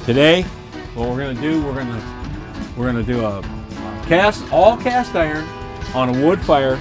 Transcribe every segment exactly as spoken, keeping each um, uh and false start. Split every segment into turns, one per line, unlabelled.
Today, what we're gonna do, we're gonna we're gonna do a cast all cast iron on a wood fire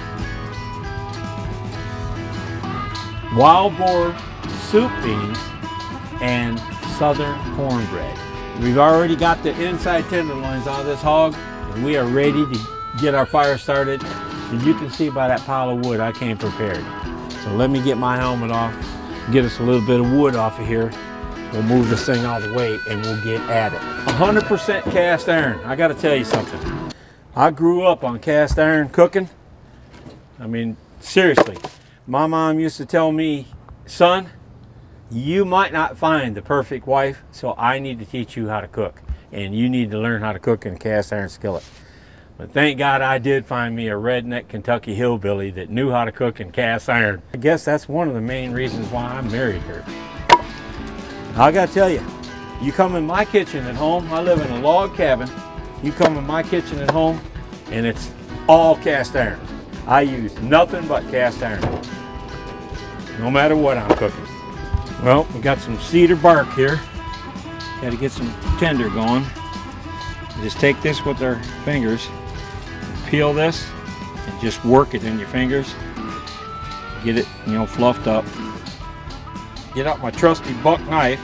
wild boar soup beans and southern cornbread. We've already got the inside tenderloins on this hog, and we are ready to get our fire started. And you can see by that pile of wood I came prepared. So let me get my helmet off, get us a little bit of wood off of here. We'll move this thing out of the way and we'll get at it. one hundred percent cast iron. I gotta tell you something. I grew up on cast iron cooking. I mean, seriously. My mom used to tell me, son, you might not find the perfect wife, so I need to teach you how to cook. And you need to learn how to cook in a cast iron skillet. But thank God I did find me a redneck Kentucky hillbilly that knew how to cook in cast iron. I guess that's one of the main reasons why I married her. I gotta tell you, you come in my kitchen at home, I live in a log cabin, you come in my kitchen at home and it's all cast iron. I use nothing but cast iron, no matter what I'm cooking. Well, we got some cedar bark here. Got to get some tinder going. Just take this with our fingers, peel this, and just work it in your fingers. Get it, you know, fluffed up. Get out my trusty buck knife,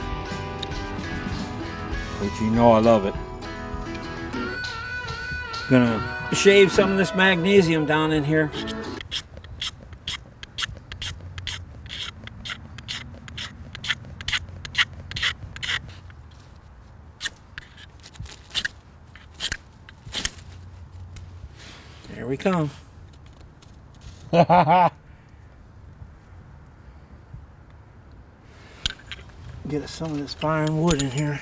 which you know I love it. Gonna shave some of this magnesium down in here. Here we come. Get us some of this fine wood in here.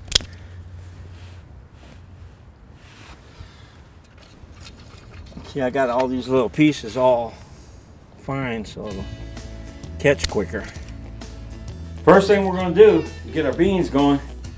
See, I got all these little pieces all fine so it'll catch quicker. First thing we're going to do is get our beans going.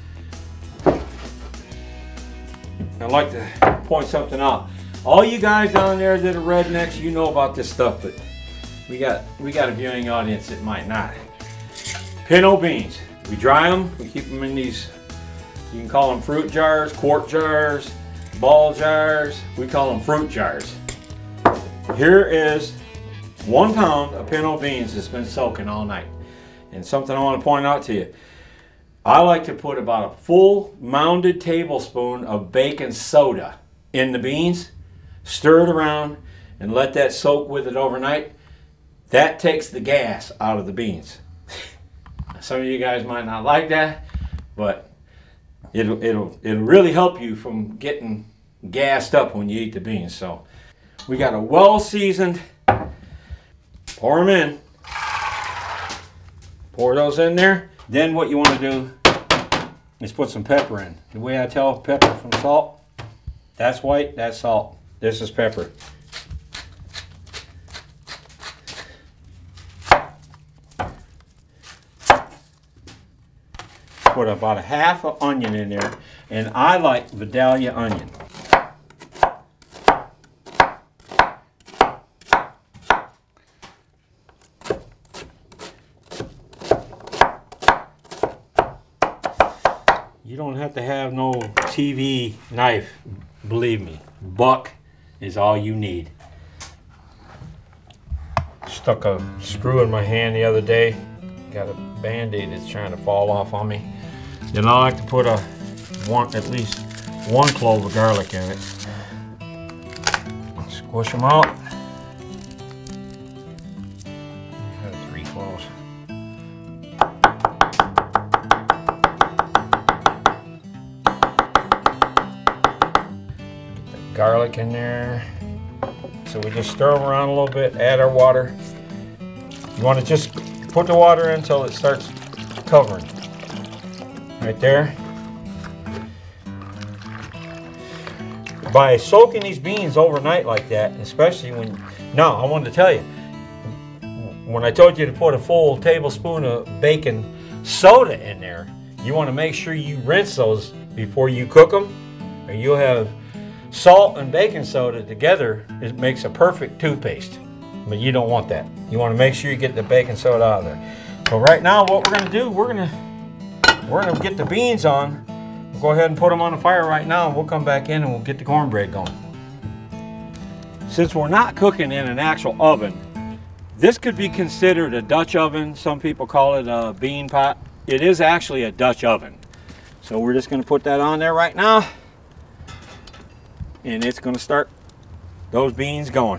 I'd like to point something out. All you guys down there that are rednecks, you know about this stuff, but we got we got a viewing audience that might not. Pinto beans. We dry them, we keep them in these, you can call them fruit jars, quart jars, ball jars. We call them fruit jars. Here is one pound of pinto beans that's been soaking all night. And something I want to point out to you. I like to put about a full mounded tablespoon of baking soda in the beans. Stir it around and let that soak with it overnight. That takes the gas out of the beans. Some of you guys might not like that, but it'll, it'll, it'll really help you from getting gassed up when you eat the beans. So we got a well-seasoned, pour them in. Pour those in there. Then what you want to do is put some pepper in. The way I tell pepper from salt, that's white, that's salt. This is pepper. Put about a half an onion in there, and I like Vidalia onion. You don't have to have no T V knife, believe me. Buck is all you need. Stuck a screw in my hand the other day. Got a band-aid that's trying to fall off on me. Then I like to put a one, at least one clove of garlic in it. Squish them out. I have three cloves. Get the garlic in there. So we just stir them around a little bit, add our water. You want to just put the water in until it starts covering. Right there. By soaking these beans overnight like that, especially when, now I wanted to tell you, when I told you to put a full tablespoon of baking soda in there, you want to make sure you rinse those before you cook them, or you'll have salt and baking soda together. It makes a perfect toothpaste, but you don't want that. You want to make sure you get the baking soda out of there. So right now what we're going to do, we're going to we're going to get the beans on go ahead and put them on the fire right now, and we'll come back in and we'll get the cornbread going. Since we're not cooking in an actual oven, this could be considered a Dutch oven. Some people call it a bean pot. It is actually a Dutch oven. So we're just going to put that on there right now, and it's going to start those beans going.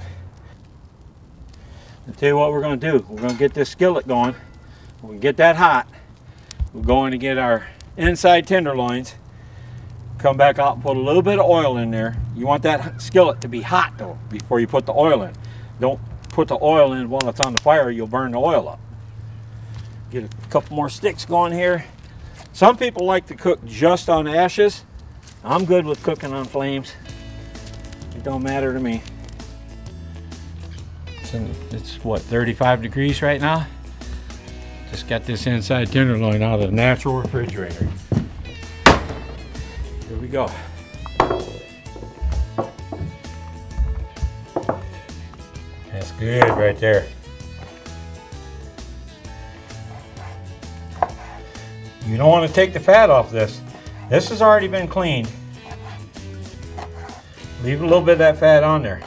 I'll tell you what we're going to do. We're going to get this skillet going. We'll get that hot. We're going to get our inside tenderloins. Come back out and put a little bit of oil in there. You want that skillet to be hot though before you put the oil in. Don't put the oil in while it's on the fire. You'll burn the oil up. Get a couple more sticks going here. Some people like to cook just on ashes. I'm good with cooking on flames. It don't matter to me. It's, in, it's what, thirty-five degrees right now? Just got this inside tenderloin out of the natural refrigerator. Here we go. That's good right there. You don't want to take the fat off this. This has already been cleaned. Leave a little bit of that fat on there.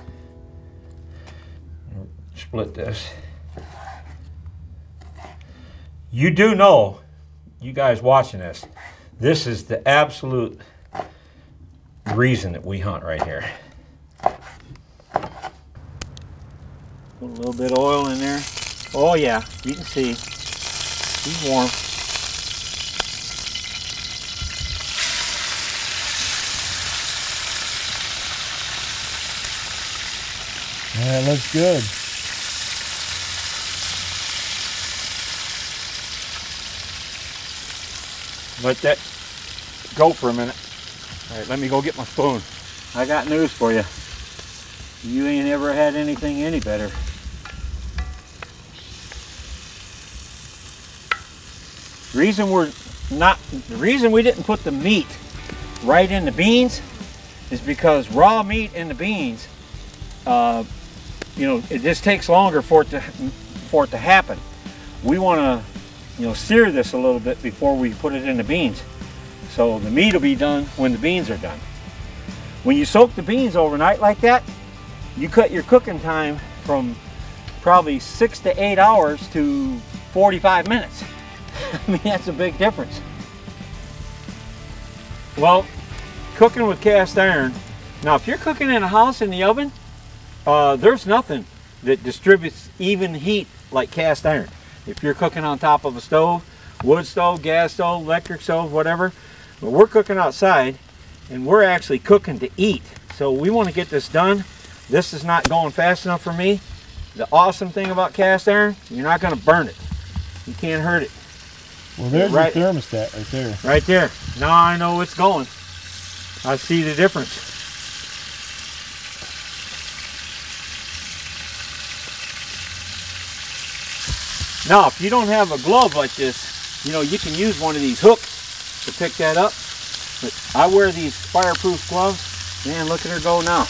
Split this. You do know, you guys watching this, this is the absolute reason that we hunt right here. Put a little bit of oil in there. Oh yeah, you can see. He's warm.
Yeah, it looks good.
Let that go for a minute. All right, let me go get my spoon. I got news for you. You ain't ever had anything any better. Reason we're not, the reason we didn't put the meat right in the beans is because raw meat in the beans, uh, you know, it just takes longer for it to for it to happen. We want to, you know, sear this a little bit before we put it in the beans. So the meat will be done when the beans are done. When you soak the beans overnight like that, you cut your cooking time from probably six to eight hours to forty-five minutes. I mean, that's a big difference. Well, cooking with cast iron. Now, if you're cooking in a house in the oven, uh, there's nothing that distributes even heat like cast iron. If you're cooking on top of a stove, wood stove, gas stove, electric stove, whatever, but we're cooking outside and we're actually cooking to eat. So we want to get this done. This is not going fast enough for me. The awesome thing about cast iron, you're not going to burn it. You can't hurt it.
Well, there's
right,
your thermostat right there.
Right there. Now I know it's going. I see the difference. Now, if you don't have a glove like this, you know, you can use one of these hooks to pick that up. But I wear these fireproof gloves. Man, look at her go now.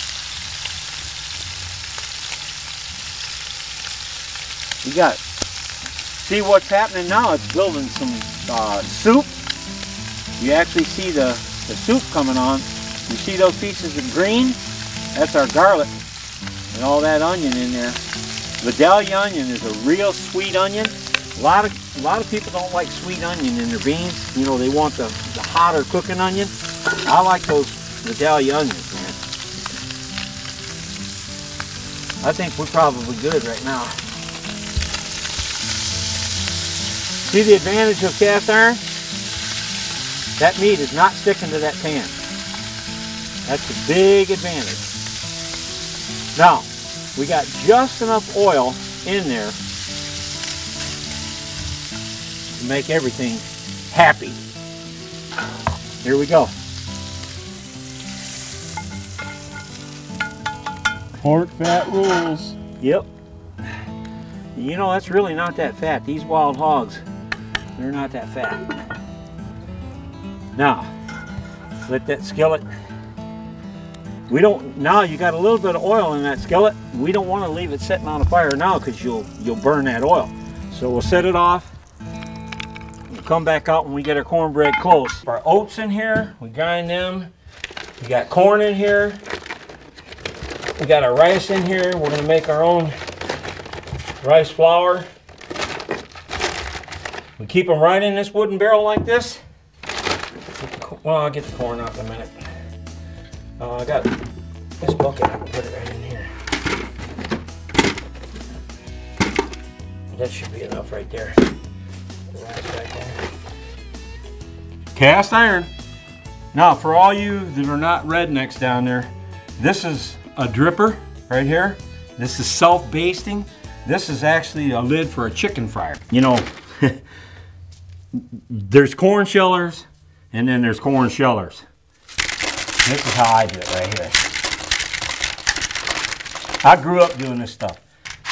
You got it. See what's happening now? It's building some uh, soup. You actually see the, the soup coming on. You see those pieces of green? That's our garlic and all that onion in there. Vidalia onion is a real sweet onion. A lot of a lot of people don't like sweet onion in their beans. You know, they want the, the hotter cooking onion. I like those Vidalia onions, man. I think we're probably good right now. See the advantage of cast iron? That meat is not sticking to that pan. That's a big advantage. Now, we got just enough oil in there to make everything happy. Here we go.
Pork fat rules.
Yep. You know, that's really not that fat. These wild hogs, they're not that fat. Now, let that skillet. We don't, now you got a little bit of oil in that skillet. We don't want to leave it sitting on the fire now because you'll you'll burn that oil. So we'll set it off. come back out when we get our cornbread close. Our oats in here, we grind them. We got corn in here. We got our rice in here. We're gonna make our own rice flour. We keep them right in this wooden barrel like this. Well, I'll get the corn out in a minute. Uh, I got this bucket, I can put it right in here. That should be enough right there. The rice right there. Cast iron. Now, for all you that are not rednecks down there, this is a dripper right here. This is self-basting. This is actually a lid for a chicken fryer. You know, there's corn shellers, and then there's corn shellers. This is how I do it right here. I grew up doing this stuff.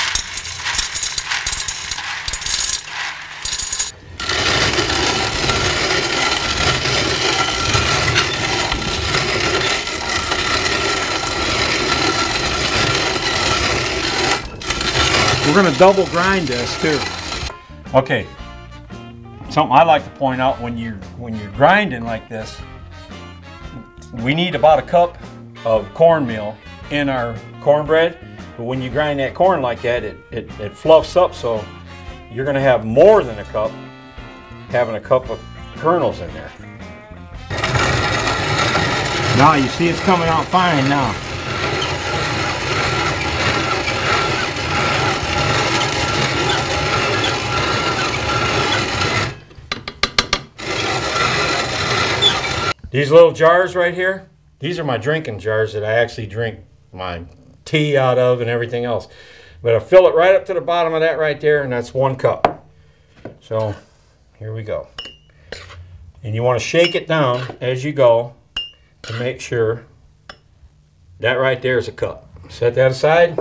We're gonna double grind this too. Okay, something I like to point out when you're when you're grinding like this, we need about a cup of cornmeal in our cornbread. But when you grind that corn like that, it, it, it fluffs up, so you're gonna have more than a cup, having a cup of kernels in there. Now you see it's coming out fine now. These little jars right here, these are my drinking jars that I actually drink my tea out of and everything else. But I fill it right up to the bottom of that right there, and that's one cup. So here we go. And you want to shake it down as you go to make sure that right there is a cup. Set that aside.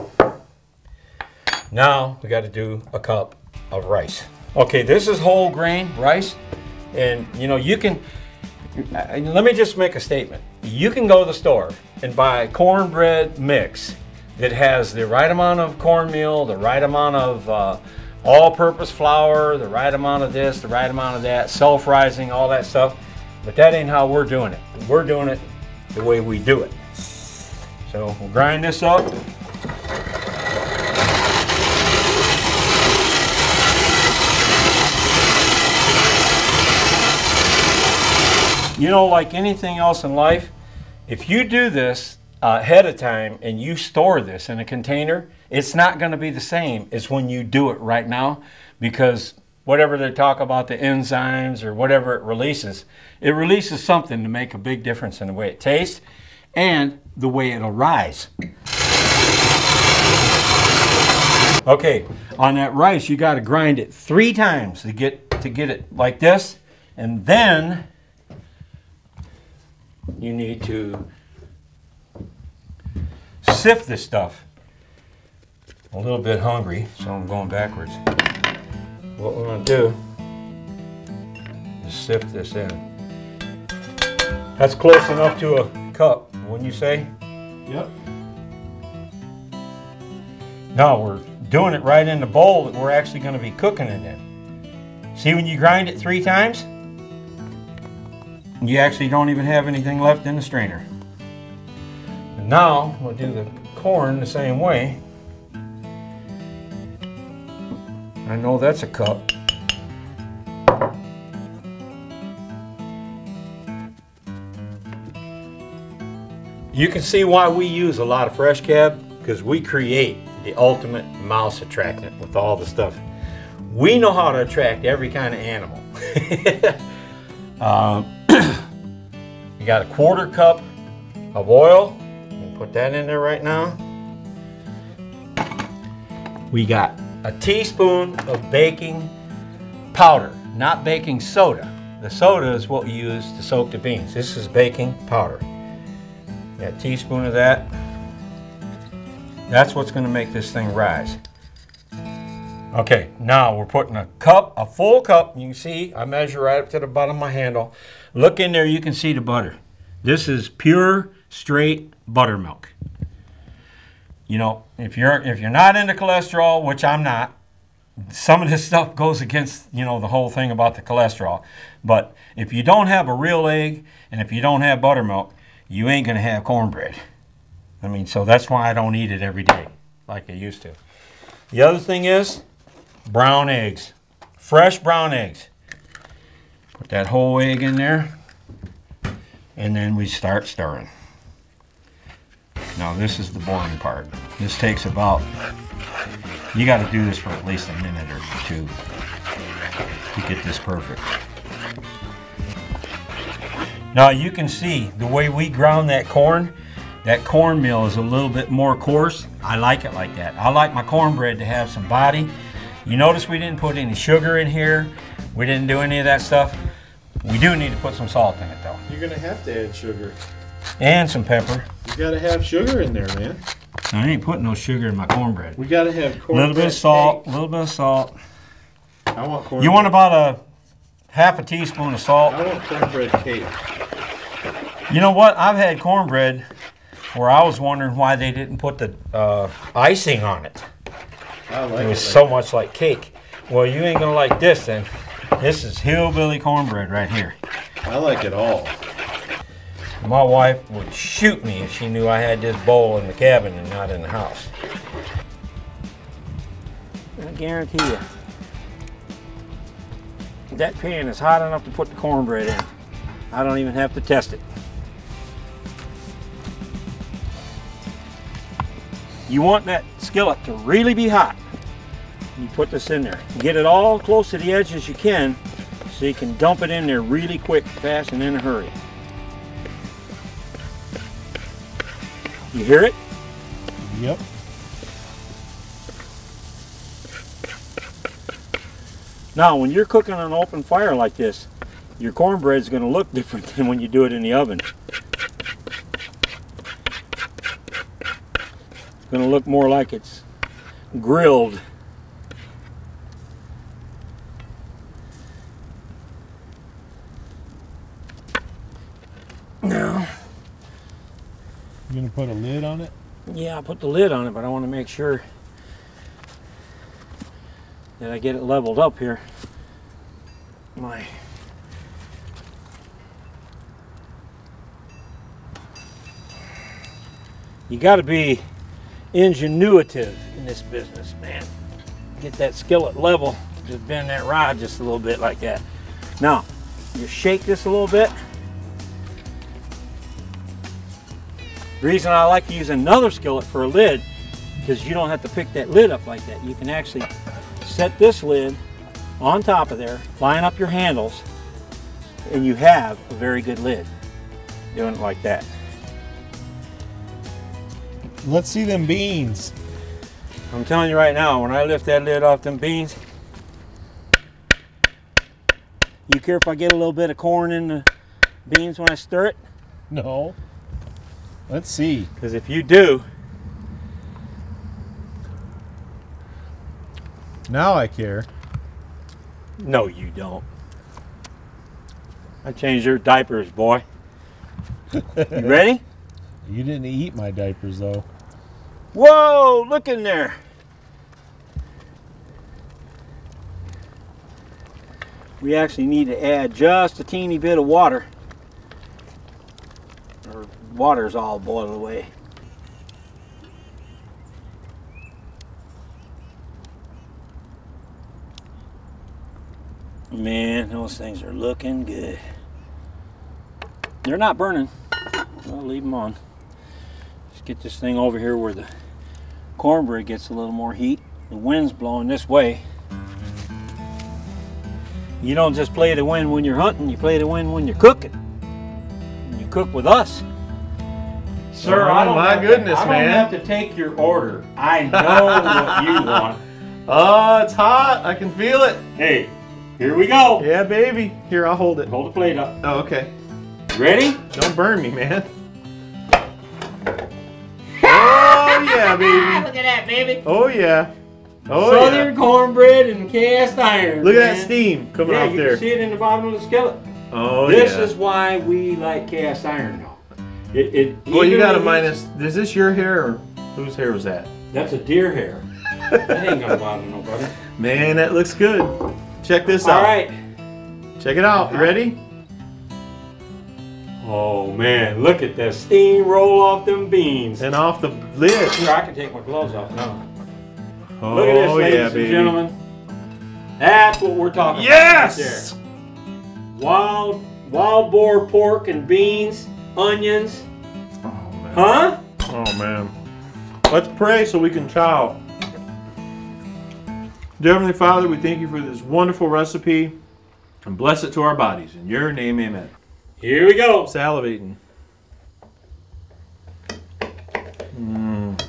Now we got to do a cup of rice. Okay, this is whole grain rice, and you know you can. Let me just make a statement. You can go to the store and buy a cornbread mix that has the right amount of cornmeal, the right amount of uh, all-purpose flour, the right amount of this, the right amount of that, self-rising, all that stuff. But that ain't how we're doing it. We're doing it the way we do it. So we'll grind this up. You know, like anything else in life, if you do this uh, ahead of time and you store this in a container, it's not going to be the same as when you do it right now, because whatever they talk about, the enzymes or whatever it releases, it releases something to make a big difference in the way it tastes and the way it'll rise. Okay, on that rice, you got to grind it three times to get to get it like this, and then you need to sift this stuff. A little bit hungry, so I'm going backwards. What we're going to do is sift this in. That's close enough to a cup, wouldn't you say?
Yep.
No, we're doing it right in the bowl that we're actually going to be cooking it in. See, when you grind it three times, you actually don't even have anything left in the strainer. And now we'll do the corn the same way. I know that's a cup. You can see why we use a lot of fresh cab, because we create the ultimate mouse attractant with all the stuff. We know how to attract every kind of animal. uh, you got a quarter cup of oil. Put that in there right now. We got a teaspoon of baking powder, not baking soda. The soda is what we use to soak the beans. This is baking powder. Got a teaspoon of that. That's what's going to make this thing rise. Okay, now we're putting a cup, a full cup. You can see I measure right up to the bottom of my handle. Look in there, you can see the butter. This is pure, straight buttermilk. You know, if you're if you're not into cholesterol, which I'm not, some of this stuff goes against, you know, the whole thing about the cholesterol. But if you don't have a real egg and if you don't have buttermilk, you ain't going to have cornbread. I mean, so that's why I don't eat it every day like I used to. The other thing is brown eggs. Fresh brown eggs. Put that whole egg in there. And then we start stirring. Now this is the boring part. This takes about, you got to do this for at least a minute or two to get this perfect. Now you can see the way we ground that corn, that cornmeal is a little bit more coarse. I like it like that. I like my cornbread to have some body. You notice we didn't put any sugar in here. We didn't do any of that stuff. We do need to put some salt in it though.
You're gonna have to add sugar.
And some pepper.
You gotta have sugar in there, man.
I ain't putting no sugar in my cornbread.
We gotta have cornbread.
A little bit of salt, a little bit of salt.
I want cornbread.
You want about a half a teaspoon of salt.
I want cornbread cake.
You know what? I've had cornbread where I was wondering why they didn't put the uh, icing on it.
I like it.
It was
like
so
that.
much like cake. Well, you ain't gonna like this then. This is hillbilly cornbread right here.
I like it all.
My wife would shoot me if she knew I had this bowl in the cabin and not in the house. I guarantee you, that pan is hot enough to put the cornbread in. I don't even have to test it. You want that skillet to really be hot. You put this in there. Get it all close to the edge as you can so you can dump it in there really quick, fast, and in a hurry. You hear it?
Yep.
Now, when you're cooking on an open fire like this, your cornbread is going to look different than when you do it in the oven. It's going to look more like it's grilled. Now,
You gonna put a lid on it?
yeah, I put the lid on it, but I want to make sure that I get it leveled up here. My You got to be ingenuitive in this business, man. Get that skillet level, just bend that rod just a little bit like that. Now, you shake this a little bit. The reason I like to use another skillet for a lid, because you don't have to pick that lid up like that. You can actually set this lid on top of there, line up your handles, and you have a very good lid. Doing it like that.
Let's see them beans.
I'm telling you right now, when I lift that lid off them beans, you care if I get a little bit of corn in the beans when I stir it?
No. Let's see.
Because if you do,
now I care.
no you don't. I changed your diapers, boy. You ready?
You didn't eat my diapers though.
Whoa, look in there. We actually need to add just a teeny bit of water. Or water's all boiled away. Man, those things are looking good. They're not burning. I'll leave them on. Just get this thing over here where the cornbread gets a little more heat. The wind's blowing this way. You don't just play the wind when you're hunting, you play the wind when you're cooking. And you cook with us. Sir,
Oh,
I don't
my
have
goodness,
to, I
man.
don't have to take your order. I know what you want.
Oh, it's hot. I can feel it.
Hey, here we go.
Yeah, baby. Here, I'll hold it.
Hold the plate up.
Oh, okay.
Ready?
Don't burn me, man. Oh, yeah, baby.
Look at that, baby.
Oh, yeah. Oh,
Southern
yeah.
cornbread and cast iron.
Look at
man.
that steam coming
yeah,
off
you
there.
can see it in the bottom of the skillet.
Oh,
this
yeah.
is why we like cast iron now. It, it
Well, you got a
evenly-
minus. Is this your hair or whose hair was that?
That's a deer hair. That ain't gonna bother nobody.
Man, that looks good. Check this
All
out.
right.
Check it out. You ready?
Oh man, look at that steam roll off them beans.
And off the lid.
Here, I can take my gloves off now.
Oh,
Look at this, ladies
yeah,
and
baby.
gentlemen. That's what we're talking
Yes!
about right there. Wild, wild boar pork and beans, onions.
Oh, man.
Huh?
Oh, man. Let's pray so we can chow. Dear Heavenly Father, we thank you for this wonderful recipe and bless it to our bodies. In your name, amen.
Here we go.
Salivating. Mm.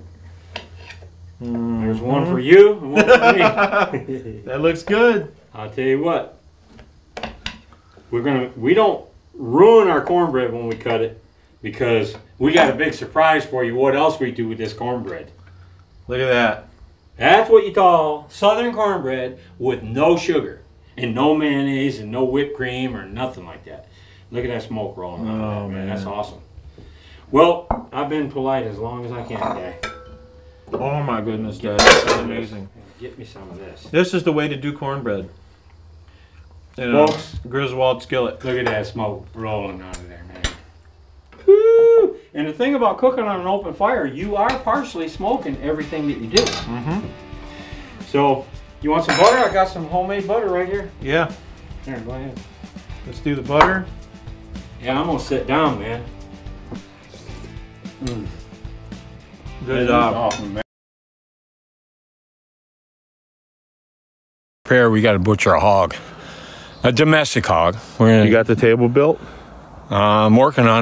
Mm.
There's one for you and one for me.
That looks good.
I'll tell you what. We're gonna we don't ruin our cornbread when we cut it because we got a big surprise for you. What else we do with this cornbread?
Look at that.
That's what you call Southern cornbread with no sugar and no mayonnaise and no whipped cream or nothing like that. Look at that smoke rolling out of
Oh,
that, man.
man.
That's awesome. Well, I've been polite as long as I can today.
Oh my goodness, Dad. That's amazing.
Get me some of this.
This is the way to do cornbread. In a
Folks.
Griswold skillet.
Look at that smoke rolling out of there, man. Woo! And the thing about cooking on an open fire, you are partially smoking everything that you do.
Mm-hmm.
So, you want some butter? I got some homemade butter right here.
Yeah.
Here, go ahead.
Let's do the butter.
Yeah, I'm gonna sit down, man. Mm.
Good job.
Awesome, man. Prepare, we got to butcher a hog, a domestic hog. We're gonna.
You got the table built?
Uh, I'm working on.